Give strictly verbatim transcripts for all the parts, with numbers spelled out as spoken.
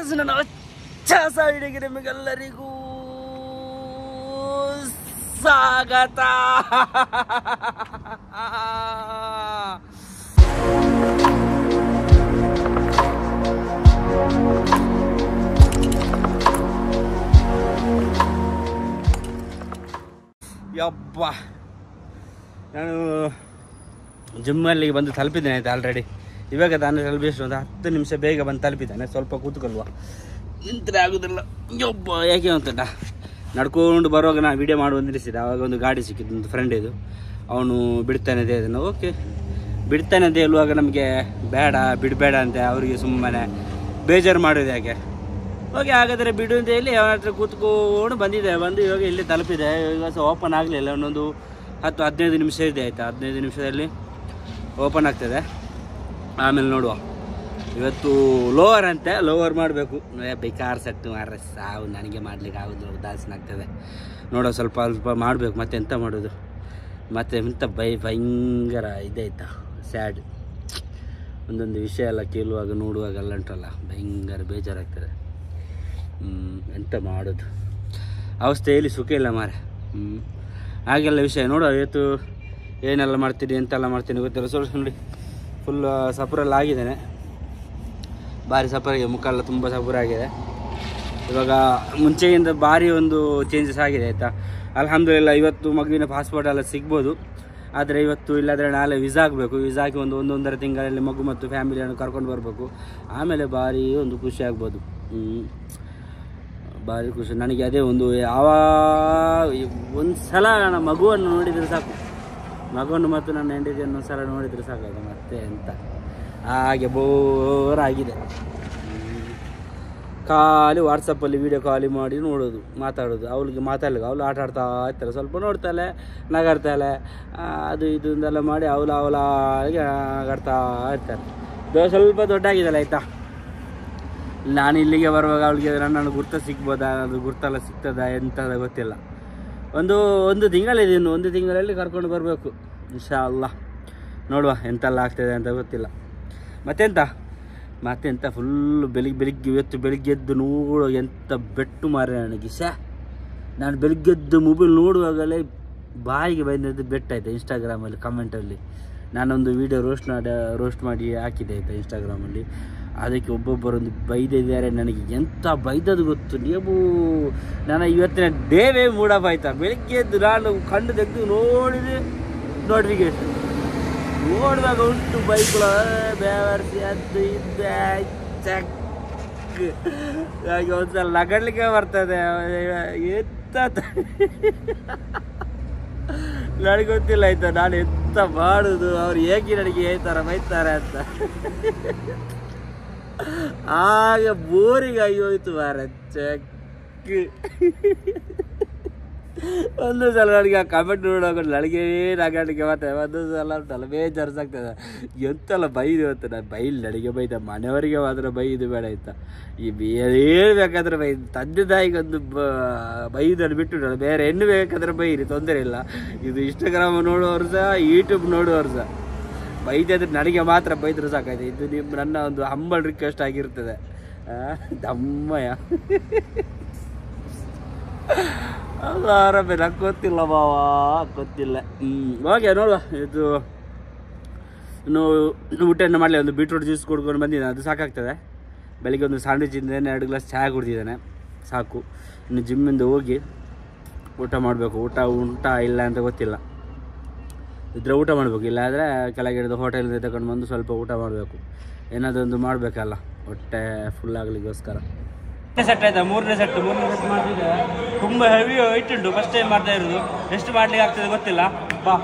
Guys, ನನ್ನ ಹೊಚ್ಚ ಸೈಡಿಗೆ ನಿಮಗೆಲ್ಲರಿಗೂ ಸ್ವಾಗತ. ಯಪ್ಪ, ನಾನು ಜಿಮ್ಮಲ್ಲಿಗೆ ಬಂದು ತಲುಪಿದ್ದೇನೆ ಆಯ್ತು ಆಲ್ರೆಡಿ. ಇವಾಗ ತಾನೇ ಸ್ವಲ್ಪ ಎಷ್ಟು ಒಂದು ಹತ್ತು ನಿಮಿಷ ಬೇಗ ಬಂದು ತಲುಪಿದ್ದಾನೆ. ಸ್ವಲ್ಪ ಕೂತ್ಕೊಲ್ವ, ನಿಂತರೆ ಆಗೋದಿಲ್ಲ. ಯೊಬ್ಬ ಯಾಕೆ ಅಂತಲ್ಲ, ನಡ್ಕೊಂಡು ಬರುವಾಗ ನಾನು ವೀಡಿಯೋ ಮಾಡಿ ನಿಲ್ಲಿಸಿದೆ. ಆವಾಗ ಒಂದು ಗಾಡಿ ಸಿಕ್ಕಿದ್ದು, ಒಂದು ಫ್ರೆಂಡ್ ಇದು. ಅವನು ಬಿಡ್ತಾನೆ ಅಂತ ಹೇಳಿದ. ಓಕೆ ಬಿಡ್ತಾನೆ ಅಂತ ಹೇಳುವಾಗ ನಮಗೆ ಬೇಡ ಬಿಡಬೇಡ ಅಂತ ಅವರಿಗೆ ಸುಮ್ಮನೆ ಬೇಜಾರು ಮಾಡೋದು ಯಾಕೆ. ಓಕೆ ಹಾಗಾದರೆ ಬಿಡು ಅಂತ ಹೇಳಿ ಅವನ ಹತ್ರ ಕೂತ್ಕೊಂಡು ಬಂದಿದೆ. ಬಂದು ಇವಾಗ ಇಲ್ಲಿ ತಲುಪಿದೆ. ಈಗ ಸಹ ಓಪನ್ ಆಗಲಿಲ್ಲ, ಒಂದೊಂದು ಹತ್ತು ಹದಿನೈದು ನಿಮಿಷ ಇದೆ ಆಯಿತಾ. ಹದಿನೈದು ನಿಮಿಷದಲ್ಲಿ ಓಪನ್ ಆಗ್ತದೆ. ಆಮೇಲೆ ನೋಡುವ. ಇವತ್ತು ಲೋವರ್ ಅಂತೆ, ಲೋವರ್ ಮಾಡಬೇಕು. ಬೇಕಾರ್ ಸೆಟ್ಟು ಮಾರ ಸಾವು, ನನಗೆ ಮಾಡಲಿಕ್ಕೆ ಆಗೋದು, ಉದಾಸೀನ ಆಗ್ತದೆ. ನೋಡೋ ಸ್ವಲ್ಪ ಸ್ವಲ್ಪ ಮಾಡಬೇಕು. ಮತ್ತೆ ಎಂತ ಮಾಡೋದು, ಮತ್ತೆ ಎಂತ ಬೈ ಭಯಂಕರ ಇದಾಯ್ತಾ, ಸ್ಯಾಡ್. ಒಂದೊಂದು ವಿಷಯ ಎಲ್ಲ ಕೇಳುವಾಗ ನೋಡುವಾಗೆಲ್ಲ ಉಂಟಲ್ಲ, ಭಯಂಕರ ಬೇಜಾರಾಗ್ತದೆ. ಎಂತ ಮಾಡೋದು, ಅವಸ್ಥೆಯಲ್ಲಿ ಸುಖ ಇಲ್ಲ ಮಾರೆ. ಹ್ಞೂ ಹಾಗೆಲ್ಲ ವಿಷಯ. ನೋಡುವ ಇವತ್ತು ಏನೆಲ್ಲ ಮಾಡ್ತೀನಿ ಎಂತೆಲ್ಲ ಮಾಡ್ತೀನಿ ಗೊತ್ತಿಲ್ಲ. ಸ್ವಲ್ಪ ನೋಡಿ, ಫುಲ್ ಸಪುರೆಲ್ಲ ಆಗಿದ್ದೇನೆ. ಭಾರಿ ಸಪುರಾಗಿದೆ, ಮುಖ ಎಲ್ಲ ತುಂಬ ಸಪುರ ಆಗಿದೆ. ಇವಾಗ ಮುಂಚೆಗಿಂತ ಭಾರಿ ಒಂದು ಚೇಂಜಸ್ ಆಗಿದೆ ಆಯಿತಾ. ಅಲ್ಹಮ್ದುಲಿಲ್ಲ. ಇವತ್ತು ಮಗುವಿನ ಪಾಸ್ಪೋರ್ಟ್ ಎಲ್ಲ ಸಿಗ್ಬೋದು. ಆದರೆ ಇವತ್ತು ಇಲ್ಲಾದರೆ ನಾಳೆ ವಿಸಾ ಆಗಬೇಕು. ವಿಸಾ ಹಾಕಿ ಒಂದು ಒಂದೊಂದರ ತಿಂಗಳಲ್ಲಿ ಮಗು ಮತ್ತು ಫ್ಯಾಮಿಲಿಯನ್ನು ಕರ್ಕೊಂಡು ಬರಬೇಕು. ಆಮೇಲೆ ಭಾರಿ ಒಂದು ಖುಷಿ ಆಗ್ಬೋದು. ಭಾರಿ ಖುಷಿ ನನಗೆ. ಅದೇ ಒಂದು ಯಾವ ಒಂದು ಸಲ ನನ್ನ ಮಗುವನ್ನು ನೋಡಿದರೆ ಸಾಕು, ಮಗುವನ್ನು ಮತ್ತು ನನ್ನ ಹೆಂಡತಿಯನ್ನು ಒಂದು ಸಲ ನೋಡಿದರೆ ಸಾಕಾಗ. ಮತ್ತೆ ಎಂತ ಹಾಗೆ ಬೋರ್ ಆಗಿದೆ. ಖಾಲಿ ವಾಟ್ಸಪ್ಪಲ್ಲಿ ವೀಡಿಯೋ ಕಾಲಿ ಮಾಡಿ ನೋಡೋದು, ಮಾತಾಡೋದು. ಅವಳಿಗೆ ಮಾತಾಡ್ಲಿಕ್ಕೆ ಅವಳು ಆಟ ಆಡ್ತಾ ಇರ್ತಾಳೆ, ಸ್ವಲ್ಪ ನೋಡ್ತಾಳೆ, ನಗಾಡ್ತಾಳೆ, ಅದು ಇದು ಅಂತೆಲ್ಲ ಮಾಡಿ ಅವಳು ಅವಳಾಗಿ ನಗಾಡ್ತಾ ಇರ್ತಾರೆ. ಸ್ವಲ್ಪ ದೊಡ್ಡ ಆಗಿದ್ದಲ್ಲ ಆಯಿತಾ. ನಾನು ಇಲ್ಲಿಗೆ ಬರುವಾಗ ಅವಳಿಗೆ ನನ್ನನ್ನು ಗುರ್ತ ಸಿಗ್ಬೋದಾ, ಅದು ಗುರ್ತಲ್ಲ ಸಿಗ್ತದಾ ಎಂಥದ ಗೊತ್ತಿಲ್ಲ. ಒಂದು ಒಂದು ತಿಂಗಳಿದೆ, ಇನ್ನು ಒಂದು ತಿಂಗಳಲ್ಲಿ ಕರ್ಕೊಂಡು ಬರಬೇಕು ಇನ್ಶಾ ಅಲ್ಲಾ. ನೋಡುವ ಎಂತೆಲ್ಲ ಆಗ್ತದೆ ಅಂತ ಗೊತ್ತಿಲ್ಲ. ಮತ್ತೆಂತ ಮತ್ತೆಂತ ಫುಲ್ಲು ಬೆಳಿಗ್ಗೆ ಬೆಳಿಗ್ಗೆ ಇವತ್ತು ಬೆಳಿಗ್ಗೆ ಎದ್ದು ನೋಡುವ ಎಂಥ ಬೆಟ್ಟು ಮಾರೆ ನನಗೆ. ಶಾ ನಾನು ಬೆಳಿಗ್ಗೆದ್ದು ಮೊಬೈಲ್ ನೋಡುವಾಗಲೇ ಬಾಯಿಗೆ ಬಂದದ್ದು ಬೆಟ್ಟಾಯಿತು. ಇನ್ಸ್ಟಾಗ್ರಾಮಲ್ಲಿ ಕಮೆಂಟಲ್ಲಿ ನಾನೊಂದು ವೀಡಿಯೋ ರೋಸ್ಟ್ ಮಾಡಿ ರೋಸ್ಟ್ ಮಾಡಿ ಹಾಕಿದೆ ಆಯಿತಾ ಇನ್ಸ್ಟಾಗ್ರಾಮಲ್ಲಿ. ಅದಕ್ಕೆ ಒಬ್ಬೊಬ್ಬರೊಂದು ಬೈದಿದ್ದಾರೆ ನನಗೆ. ಎಂಥ ಬೈದದ್ದು ಗೊತ್ತು ನೀವು. ನಾನು ಇವತ್ತಿನ ಡೇವೇ ಮೂಡಪ್ ಆಯ್ತಾ. ಬೆಳಿಗ್ಗೆ ಎದ್ದು ನಾನು ಕಂಡು ತೆಗೆದು ನೋಡಿದೆ, ನೋಟಿಫಿಕೇಶನ್ ನೋಡಿದಾಗ ಉಂಟು ಬೈಕ್ಗಳು ಬೇವರ್ಸಿ ಅದು ಇದ್ದೆ ಚಕ್. ಹಾಗೆ ಒಂದ್ಸಲ ನಗಡ್ಲಿಕ್ಕೆ ಬರ್ತದೆ. ಎಂತ ನನಗೆ ಗೊತ್ತಿಲ್ಲ ಆಯ್ತಾ, ನಾನು ಎಂತ ಮಾಡುದು, ಅವ್ರು ಹೇಗೆ ನನಗೆ ಈ ಥರ ಬೈತಾರೆ ಅಂತ. ಆಗ ಬೋರಿಗೆ ಆಗಿ ಹೋಯ್ತು ಮಾರ ಚೆಕ್. ಒಂದು ಸಲ ನನಗೆ ಆ ಕಮೆಂಟ್ ನೋಡುವಾಗ ನನಗೆ ನಗಾಡಿಕೆ ಮತ್ತೆ ಒಂದೊಂದು ಸಲ ಉಂಟಲ್ಲ ಬೇಜಾರ್ಸಾಗ್ತದೆ. ಎಂತೆಲ್ಲ ಬೈದು ಅಂತ. ನಾನು ಬೈಲಿ ನನಗೆ ಬೈದ, ಮನೆಯವರಿಗೆ ಮಾತ್ರ ಬೈದು ಬೇಡ ಆಯ್ತಾ. ಈ ಬೇರೆ ಬೇಕಾದ್ರೆ ಬೈ, ತಂದೆ ತಾಯಿಗೆ ಒಂದು ಬೈದನ್ನು ಬಿಟ್ಟು ನಾನು ಬೇರೆ ಹೆಣ್ಣು ಬೇಕಾದ್ರೆ ಬೈರಿ, ತೊಂದರೆ ಇಲ್ಲ. ಇದು ಇನ್ಸ್ಟಾಗ್ರಾಮ್ ನೋಡುವವರು ಸಹ ಯೂಟ್ಯೂಬ್ ನೋಡುವವರು ಸಹ ಬೈದಾದ್ರೆ ನನಗೆ ಮಾತ್ರ ಬೈದ್ರು ಸಾಕಾಯ್ತು. ಇದು ನಿಮ್ಮ ನನ್ನ ಒಂದು ಹಂಬಲ್ ರಿಕ್ವೆಸ್ಟ್ ಆಗಿರ್ತದೆ. ದಮ್ಮಯ್ಯ ಅಲ್ಲ ಆರಾಮೇ, ನಂಗೆ ಗೊತ್ತಿಲ್ಲ ಬಾವಾ, ಗೊತ್ತಿಲ್ಲ. ಹ್ಞೂ ಓಕೆ ನೋಡುವ. ಇದು ಇನ್ನು ಊಟವನ್ನು ಮಾಡಲಿ. ಒಂದು ಬೀಟ್ರೂಟ್ ಜ್ಯೂಸ್ ಕುಡ್ಕೊಂಡು ಬಂದಿದ್ದಾನೆ, ಅದು ಸಾಕಾಗ್ತದೆ. ಬೆಳಿಗ್ಗೆ ಒಂದು ಸ್ಯಾಂಡ್ವಿಚ್ ಇಂದೇನೆ ಎರಡು ಗ್ಲಾಸ್ ಚಹಾ ಕುಡ್ದಿದ್ದಾನೆ, ಸಾಕು. ಇನ್ನು ಜಿಮ್ಮಿಂದ ಹೋಗಿ ಊಟ ಮಾಡಬೇಕು. ಊಟ ಉಂಟ ಇಲ್ಲ ಅಂತ ಗೊತ್ತಿಲ್ಲ, ಇದ್ರೆ ಊಟ ಮಾಡಬೇಕು. ಇಲ್ಲಾದರೆ ಕೆಳಗೆ ಹಿಡಿದು ಹೋಟೆಲಿಂದ ತಗೊಂಡು ಬಂದು ಸ್ವಲ್ಪ ಊಟ ಮಾಡಬೇಕು. ಏನಾದೊಂದು ಮಾಡಬೇಕಲ್ಲ ಹೊಟ್ಟೆ ಫುಲ್ ಆಗಲಿಕ್ಕೋಸ್ಕರ. ಸೆಟ್ ಆಯ್ತಾ, ಮೂರನೇ ಸೆಟ್ ಮೂರನೇ ಸೆಟ್ ಮಾಡ್ತಿದ್ದೆ. ತುಂಬ ಹೆವಿ ವೆಯ್ಟ್ ಉಂಟು, ಫಸ್ಟ್ ಟೈಮ್ ಮಾಡ್ತಾ ಇರೋದು. ಎಷ್ಟು ಮಾಡ್ಲಿಕ್ಕೆ ಆಗ್ತದೆ ಗೊತ್ತಿಲ್ಲ. ಬಾ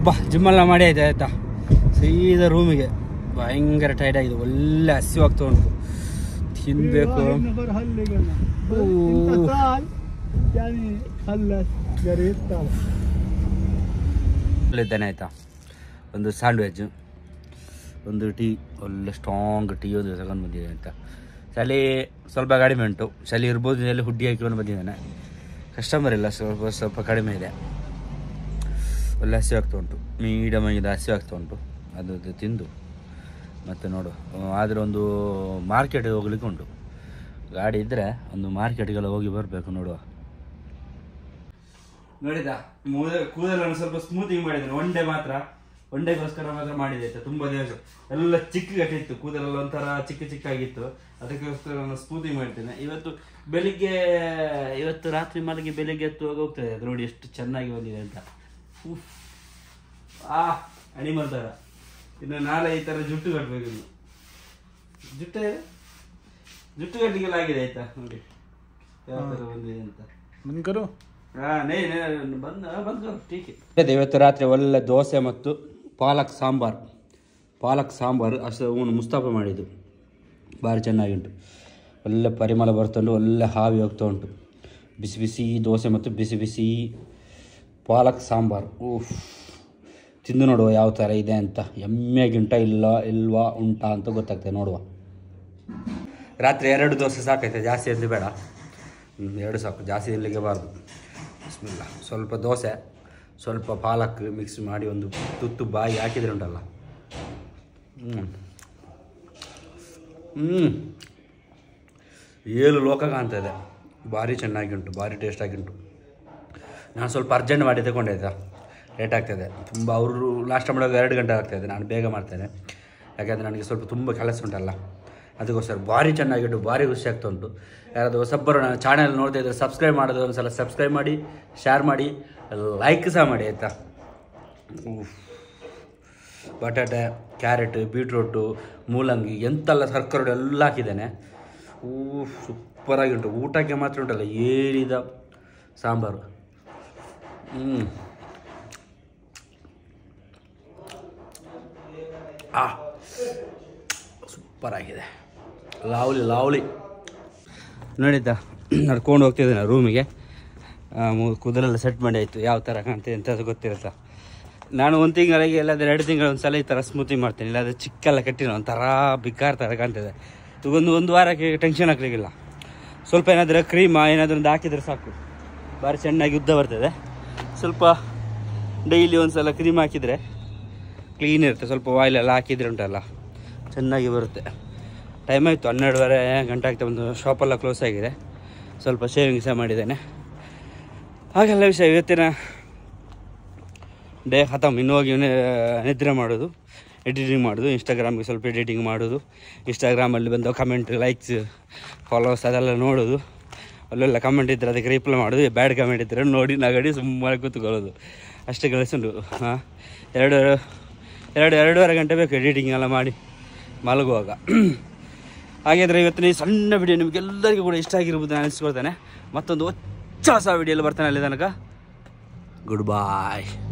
ಅಬ್ಬಾ ಜಿಮ್ಮೆಲ್ಲ ಮಾಡಿ ಆಯ್ತು ಆಯ್ತಾ, ಸೀದಾ ರೂಮಿಗೆ. ಭಯಂಕರ ಟೈಟ್ ಆಗಿದೆ, ಒಳ್ಳೆ ಹಸಿವಾಗ್ತಾ ಉಂಟು, ತಿನ್ಬೇಕು. ಇದ್ದಾನೆ ಆಯ್ತಾ, ಒಂದು ಸ್ಯಾಂಡ್ವಿಚ್, ಒಂದು ಟೀ, ಒಳ್ಳೆ ಸ್ಟ್ರಾಂಗ್ ಟೀ ಒಂದು ತಗೊಂಡು ಬಂದಿದೆ ಅಂತ. ಚಳಿ ಸ್ವಲ್ಪ ಕಡಿಮೆ ಉಂಟು, ಚಳಿ ಇರ್ಬೋದು, ಇಲ್ಲಿ ಹುಡ್ಡಿ ಹಾಕಿಕೊಂಡು ಬಂದಿದ್ದಾನೆ. ಕಸ್ಟಮರ್ ಇಲ್ಲ, ಸ್ವಲ್ಪ ಸ್ವಲ್ಪ ಕಡಿಮೆ ಇದೆ. ಒಳ್ಳೆ ಹಸಿ ಆಗ್ತಾ ಉಂಟು, ಮೀಡಿಯಮ್ ಆಗಿದೆ, ಹಸಿ ಆಗ್ತಾ ಉಂಟು. ಅದು ತಿಂದು ಮತ್ತು ನೋಡು, ಆದರೆ ಒಂದು ಮಾರ್ಕೆಟಿಗೆ ಹೋಗ್ಲಿಕ್ಕೆ ಉಂಟು. ಗಾಡಿ ಇದ್ದರೆ ಒಂದು ಮಾರ್ಕೆಟಿಗೆಲ್ಲ ಹೋಗಿ ಬರಬೇಕು. ನೋಡುವ, ನೋಡಿದ ಕೂದಲನ್ನು ಸ್ವಲ್ಪ ಸ್ಮೂತಿಂಗ್ ಮಾಡಿದ್ದೇನೆ. ಒನ್ ಡೇ ಮಾತ್ರ, ಒನ್ ಡೇಗೋಸ್ಕರ ಮಾತ್ರ ಮಾಡಿದೆ ಆಯ್ತಾ. ತುಂಬ ದಿವಸ ಎಲ್ಲ ಚಿಕ್ಕ ಗಟ್ಟಿತ್ತು, ಕೂದಲೆಲ್ಲ ಒಂಥರ ಚಿಕ್ಕ ಚಿಕ್ಕಾಗಿತ್ತು, ಅದಕ್ಕೋಸ್ಕರ ನಾನು ಸ್ಮೂತಿಂಗ್ ಮಾಡ್ತೇನೆ. ಇವತ್ತು ಬೆಳಿಗ್ಗೆ, ಇವತ್ತು ರಾತ್ರಿ ಮಲಗಿ ಬೆಳಿಗ್ಗೆ ಎತ್ತು ಹೋಗ್ತದೆ. ಅದು ನೋಡಿ ಎಷ್ಟು ಚೆನ್ನಾಗಿ ಬಂದಿದೆ ಅಂತ. ಆ ಅನಿಮಲ್ ಥರ. ಇನ್ನು ನಾಳೆ ಈ ಥರ ಜುಟ್ಟು ಕಟ್ಟಬೇಕು. ಇನ್ನು ಜುಟ್ಟು ಜುಟ್ಟು ಕಟ್ಟಲಿಕ್ಕೆಲ್ಲ ಆಗಿದೆ ಆಯ್ತಾ. ನೋಡಿ ಯಾವ ಥರ ಬಂದಿದೆ ಅಂತ. ಬಂದ್ಕರು ಬಂದು ಇವತ್ತು ರಾತ್ರಿ ಒಳ್ಳೆ ದೋಸೆ ಮತ್ತು ಪಾಲಕ್ ಸಾಂಬಾರು. ಪಾಲಕ್ ಸಾಂಬಾರು ಅಷ್ಟು ಅವನು ಮುಸ್ತಾಫ ಮಾಡಿದ್ದು, ಭಾರಿ ಚೆನ್ನಾಗುಂಟು. ಒಳ್ಳೆ ಪರಿಮಳ ಬರ್ತುಂಟು, ಒಳ್ಳೆ ಹಾವಿ ಹೋಗ್ತಾ ಉಂಟು. ಬಿಸಿ ಬಿಸಿ ದೋಸೆ ಮತ್ತು ಬಿಸಿ ಬಿಸಿ ಪಾಲಕ್ ಸಾಂಬಾರು. ಓಹ್, ತಿಂದು ನೋಡುವ ಯಾವ ಥರ ಇದೆ ಅಂತ. ಎಮ್ಮೆಗಿಂಟ ಇಲ್ಲ ಇಲ್ವಾ ಉಂಟಾ ಅಂತ ಗೊತ್ತಾಗ್ತದೆ. ನೋಡುವ, ರಾತ್ರಿ ಎರಡು ದೋಸೆ ಸಾಕೈತೆ, ಜಾಸ್ತಿ ಎದ್ದು ಬೇಡ, ಎರಡು ಸಾಕು, ಜಾಸ್ತಿ ಇಲ್ಲಿಗೆ ಬಾರ್ದು. ಬಿಸ್ಮಿಲ್ಲ. ಸ್ವಲ್ಪ ದೋಸೆ, ಸ್ವಲ್ಪ ಪಾಲಕ್ ಮಿಕ್ಸ್ ಮಾಡಿ ಒಂದು ತುತ್ತು ಬಾಯಿ ಹಾಕಿದ್ರೆ ಉಂಟಲ್ಲ, ಹ್ಞೂ ಹ್ಞೂ ಏಳು ಲೋಕ ಕಾಣ್ತಾ ಇದೆ. ಭಾರಿ ಚೆನ್ನಾಗಿ ಉಂಟು, ಭಾರಿ ಟೇಸ್ಟಾಗಿ ಉಂಟು. ನಾನು ಸ್ವಲ್ಪ ಅರ್ಜೆಂಟ್ ಮಾಡಿ ತಗೊಂಡೆ ಆಯಿತಾ, ಲೇಟ್ ಆಗ್ತಾಯಿದೆ ತುಂಬ. ಅವರು ನಾಷ್ಟ ಮಾಡುವಾಗ ಎರಡು ಗಂಟೆ ಆಗ್ತಾಯಿದೆ, ನಾನು ಬೇಗ ಮಾಡ್ತೇನೆ. ಯಾಕೆಂದರೆ ನನಗೆ ಸ್ವಲ್ಪ ತುಂಬ ಕೆಲಸ ಉಂಟಲ್ಲ, ಅದಕ್ಕೋಸ್ಕರ. ಭಾರಿ ಚೆನ್ನಾಗಿಟ್ಟು, ಭಾರಿ ಖುಷಿ ಆಗ್ತಾ ಉಂಟು. ಯಾರಾದರೂ ಹೊಸಬ್ಬರು ನನ್ನ ಚಾನಲ್ ನೋಡ್ತಾ ಇದ್ದರೆ ಸಬ್ಸ್ಕ್ರೈಬ್ ಮಾಡೋದು ಒಂದು ಸಲ ಸಬ್ಸ್ಕ್ರೈಬ್ ಮಾಡಿ, ಶೇರ್ ಮಾಡಿ, ಲೈಕ್ ಸಹ ಮಾಡಿ ಆಯಿತಾ. ಬಟಾಟೆ, ಕ್ಯಾರೆಟ್, ಬೀಟ್ರೂಟು, ಮೂಲಂಗಿ, ಎಂತೆಲ್ಲ ತರಕಾರಿ ಎಲ್ಲ ಹಾಕಿದ್ದೇನೆ. ಹೂ ಸೂಪರಾಗಿ ಉಂಟು. ಊಟಕ್ಕೆ ಮಾತ್ರ ಉಂಟಲ್ಲ ಏರಿದ ಸಾಂಬಾರು. ಹ್ಞೂ ಆ ಸೂಪರಾಗಿದೆ, ಲಾವ್ಲಿ ಲಾವ್ಲಿ. ನೋಡಿದ್ದ ನಡ್ಕೊಂಡು ಹೋಗ್ತಿದ್ದೇನೆ ರೂಮಿಗೆ. ಕೂದಲೆಲ್ಲ ಸೆಟ್ ಮಾಡಿ ಆಯಿತು, ಯಾವ ಥರ ಕಾಣ್ತಿದೆ ಅಂತ ಅದು ಗೊತ್ತಿರುತ್ತಾ. ನಾನು ಒಂದು ತಿಂಗಳಿಗೆ ಇಲ್ಲಾಂದರೆ ಎರಡು ತಿಂಗಳು ಒಂದು ಸಲ ಈ ಥರ ಸ್ಮೂತಿಂಗ್ ಮಾಡ್ತೇನೆ. ಇಲ್ಲಾಂದರೆ ಚಿಕ್ಕೆಲ್ಲ ಕಟ್ಟಿನ ಒಂಥರ ಬಿಕ್ಕಾರ್ ಥರ ಕಾಣ್ತಿದೆ. ಈಗೊಂದು ಒಂದು ವಾರಕ್ಕೆ ಟೆನ್ಷನ್ ಹಾಕ್ಲಿಕ್ಕಿಲ್ಲ. ಸ್ವಲ್ಪ ಏನಾದರೂ ಕ್ರೀಮ ಏನಾದರೂ ಒಂದು ಹಾಕಿದರೆ ಸಾಕು, ಭಾರಿ ಚೆನ್ನಾಗಿ ಉದ್ದ ಬರ್ತದೆ. ಸ್ವಲ್ಪ ಡೈಲಿ ಒಂದು ಸಲ ಕ್ರೀಮ್ ಹಾಕಿದರೆ ಕ್ಲೀನ್ ಇರುತ್ತೆ. ಸ್ವಲ್ಪ ಆಯಿಲೆಲ್ಲ ಹಾಕಿದರೆ ಉಂಟಲ್ಲ ಚೆನ್ನಾಗಿ ಬರುತ್ತೆ. ಟೈಮ್ ಆಯಿತು, ಹನ್ನೆರಡುವರೆ ಗಂಟೆ ಆಗ್ತಾ ಒಂದು ಶಾಪೆಲ್ಲ ಕ್ಲೋಸ್ ಆಗಿದೆ. ಸ್ವಲ್ಪ ಶೇವಿಂಗ್ ಸಹ ಮಾಡಿದ್ದೇನೆ. ಹಾಗೆಲ್ಲ ವಿಷಯ. ಇವತ್ತಿನ ಡೇ ಖತಮ್. ಇನ್ನು ಹೋಗಿ ನಿದ್ರೆ ಮಾಡೋದು, ಎಡಿಟಿಂಗ್ ಮಾಡೋದು, ಇನ್ಸ್ಟಾಗ್ರಾಮ್ಗೆ ಸ್ವಲ್ಪ ಎಡಿಟಿಂಗ್ ಮಾಡೋದು, ಇನ್ಸ್ಟಾಗ್ರಾಮಲ್ಲಿ ಬಂದು ಕಮೆಂಟ್, ಲೈಕ್ಸ್, ಫಾಲೋವರ್ಸ್ ಅದೆಲ್ಲ ನೋಡೋದು. ಅಲ್ಲೆಲ್ಲ ಕಮೆಂಟ್ ಇದ್ದರೆ ಅದಕ್ಕೆ ರಿಪ್ಲೈ ಮಾಡೋದು. ಬ್ಯಾಡ್ ಕಮೆಂಟ್ ಇದ್ದರೆ ನೋಡಿ ನಗಡಿ ಸುಮ್ಮನೆ ಕೂತ್ಕೊಳ್ಳೋದು. ಅಷ್ಟೇ ಕೆಲಸುಂಟು. ಹಾಂ, ಎರಡು ಎರಡು ಎರಡೂವರೆ ಗಂಟೆ ಬೇಕು ಎಡಿಟಿಂಗ್ ಎಲ್ಲ ಮಾಡಿ ಮಲಗುವಾಗ. ಹಾಗಾದರೆ ಇವತ್ತಿನ ಈ ಸಣ್ಣ ವಿಡಿಯೋ ನಿಮಗೆಲ್ಲರಿಗೂ ಕೂಡ ಇಷ್ಟ ಆಗಿರ್ಬೋದು ನಾನು ಅನಿಸ್ಕೊಳ್ತೇನೆ. ಮತ್ತೊಂದು ಹೊಸ ಹೊಸ ವಿಡಿಯೋಲ್ಲಿ ಬರ್ತಾನೆ. ಅಲ್ಲಿ ತನಕ ಗುಡ್ ಬಾಯ್.